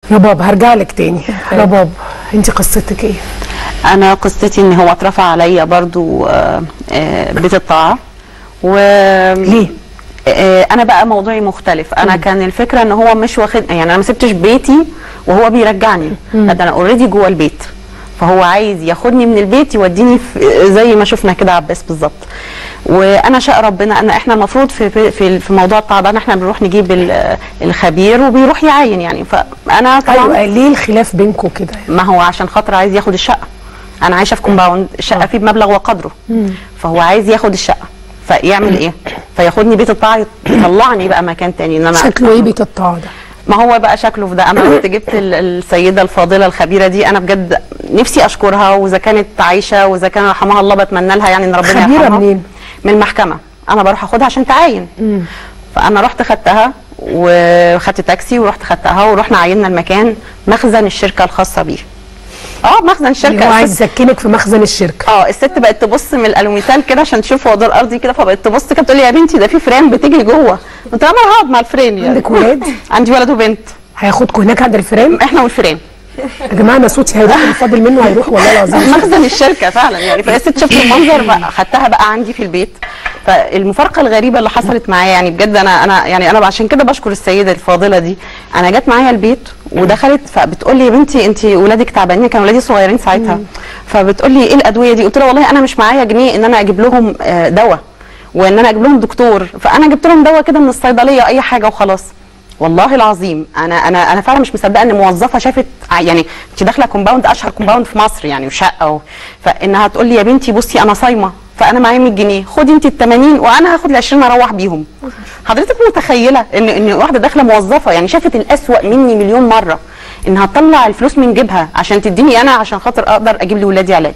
رباب هرجع لك تاني. رباب انت قصتك ايه؟ انا قصتي ان هو اترفع عليا برضو بيت الطاعه. و ليه؟ انا بقى موضوعي مختلف. انا كان الفكره ان هو مش واخد، يعني انا ما سبتش بيتي وهو بيرجعني، ده انا اوريدي جوه البيت، فهو عايز ياخدني من البيت يوديني زي ما شفنا كده عباس بالظبط. وانا شاء ربنا ان احنا المفروض في موضوع الطاعه ده احنا بنروح نجيب الخبير وبيروح يعاين يعني. فانا طبعا ايوه ليه الخلاف بينكم كده؟ ما هو عشان خاطر عايز ياخد الشقه. انا عايشه في كومباوند، الشقه فيه بمبلغ وقدره، فهو عايز ياخد الشقه، فيعمل ايه؟ فياخدني بيت الطاعه يطلعني بقى مكان تاني. ان انا شكله ايه بيت الطاعه ده؟ ما هو بقى شكله في ده. انا رحت جبت السيده الفاضله الخبيره دي، انا بجد نفسي اشكرها، واذا كانت عايشه واذا كان رحمها الله بتمنى لها يعني ان ربنا يرحمها. خبيره منين؟ من المحكمه. انا بروح اخدها عشان تعاين. فانا رحت خدتها وخدت تاكسي ورحت خدتها ورحنا عيننا المكان، مخزن الشركه الخاصه بيه. مخزن الشركه. هو عايز يسكنك في مخزن الشركه. الست بقت تبص من الالوميتال كده عشان تشوف هو دور ارضي كده، فبقت تبص كده بتقول لي يا بنتي ده في فران بتجري جوه. قلت لها انا هقعد مع الفران يعني. عندك ولاد؟ عندي ولد وبنت. هياخدكم هناك عند الفران؟ احنا والفران. يا جماعه انا صوتي هيروح، اللي فاضل منه هيروح والله العظيم. مخزن الشركه فعلا يعني. فالست شفت المنظر بقى، خدتها بقى عندي في البيت. فالمفارقه الغريبه اللي حصلت معايا يعني بجد، انا عشان كده بشكر السيده الفاضله دي. انا جت معايا البيت ودخلت، فبتقول لي يا بنتي انت ولادك تعبانين، كانوا ولادي صغيرين ساعتها. فبتقول لي ايه الادويه دي؟ قلت لها والله انا مش معايا جنيه ان انا اجيب لهم دواء وان انا اجيب لهم دكتور، فانا جبت لهم دواء كده من الصيدليه اي حاجه وخلاص. والله العظيم انا فعلا مش مصدقه ان موظفه شافت، يعني انت داخله كومباوند اشهر كومباوند في مصر يعني وشقه فانها تقول لي يا بنتي بصي انا صايمه، فانا معايا 100 جنيه خدي انت ال 80 وانا هاخد ال 20 اروح بيهم. حضرتك متخيله ان واحده داخله موظفه يعني شافت الاسوأ مني مليون مره، انها تطلع الفلوس من جيبها عشان تديني انا عشان خاطر اقدر اجيب لاولادي علاج.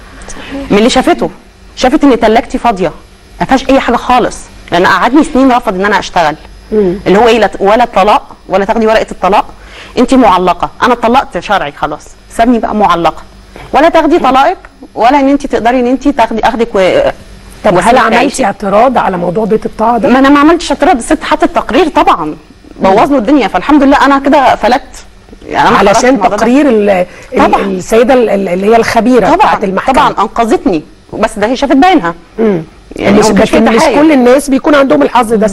من اللي شافته، شافت ان تلاجتي فاضيه ما فيهاش اي حاجه خالص، لان قعدني سنين رفض ان انا اشتغل. اللي هو ايه، ولا طلاق ولا تاخدي ورقه الطلاق، انت معلقه. انا اتطلقت شرعي خلاص، سابني بقى معلقه، ولا تاخدي طلاقك ولا ان انت تقدري ان انت اخدك طب هل عملتي اعتراض على موضوع بيت الطاعه ده؟ ما انا ما عملتش اعتراض، الست حطت تقرير طبعا بوظ له الدنيا، فالحمد لله انا كده فلت يعني. أنا علشان تقرير السيده اللي هي الخبيره بتاعت المحكمه طبعا انقذتني، بس ده هي شافت بعينها يعني. مش كل الناس بيكون عندهم الحظ ده.